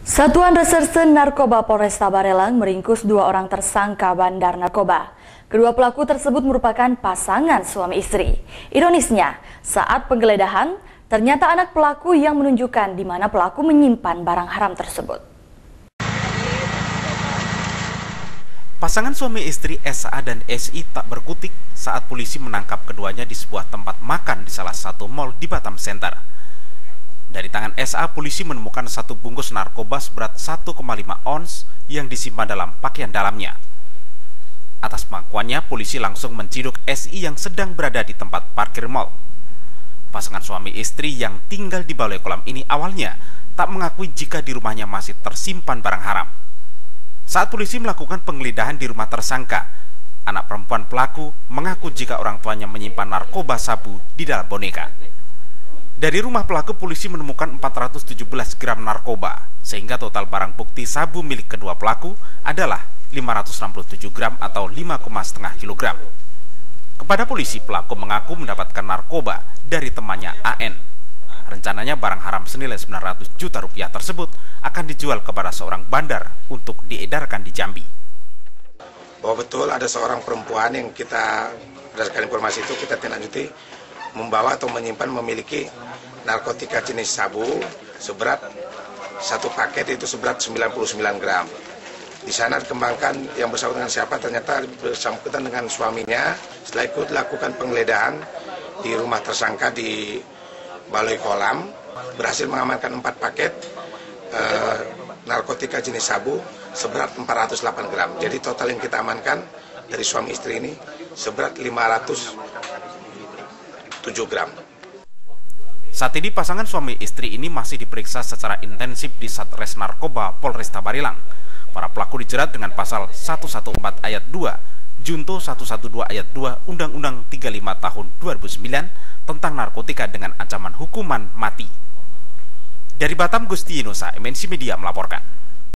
Satuan Reserse Narkoba Polresta Barelang meringkus 2 orang tersangka bandar narkoba. Kedua pelaku tersebut merupakan pasangan suami istri. Ironisnya, saat penggeledahan, ternyata anak pelaku yang menunjukkan di mana pelaku menyimpan barang haram tersebut. Pasangan suami istri SA dan SI tak berkutik saat polisi menangkap keduanya di sebuah tempat makan di salah satu mal di Batam Center. Dari tangan SA, polisi menemukan satu bungkus narkoba seberat 1,5 ons yang disimpan dalam pakaian dalamnya. Atas pengakuannya, polisi langsung menciduk SI yang sedang berada di tempat parkir mal. Pasangan suami istri yang tinggal di balai kolam ini awalnya tak mengakui jika di rumahnya masih tersimpan barang haram. Saat polisi melakukan penggeledahan di rumah tersangka, anak perempuan pelaku mengaku jika orang tuanya menyimpan narkoba sabu di dalam boneka. Dari rumah pelaku, polisi menemukan 417 gram narkoba, sehingga total barang bukti sabu milik kedua pelaku adalah 567 gram atau 5,5 kg. Kepada polisi, pelaku mengaku mendapatkan narkoba dari temannya AN. Rencananya barang haram senilai 900 juta rupiah tersebut akan dijual kepada seorang bandar untuk diedarkan di Jambi. Bahwa betul ada seorang perempuan yang kita berdasarkan informasi itu kita tindak lanjuti membawa atau menyimpan memiliki narkotika jenis sabu seberat satu paket itu seberat 99 gram. Di sana dikembangkan yang bersangkutan dengan siapa, ternyata bersangkutan dengan suaminya. Setelah itu dilakukan penggeledahan di rumah tersangka di Balai Kolam, berhasil mengamankan 4 paket narkotika jenis sabu seberat 408 gram. Jadi total yang kita amankan dari suami istri ini seberat 507 gram. Saat ini pasangan suami istri ini masih diperiksa secara intensif di Satres Narkoba Polresta Barelang. Para pelaku dijerat dengan pasal 114 ayat 2, Junto 112 ayat 2 Undang-Undang 35 tahun 2009 tentang narkotika dengan ancaman hukuman mati. Dari Batam, Gusti Yunusa, MNC Media melaporkan.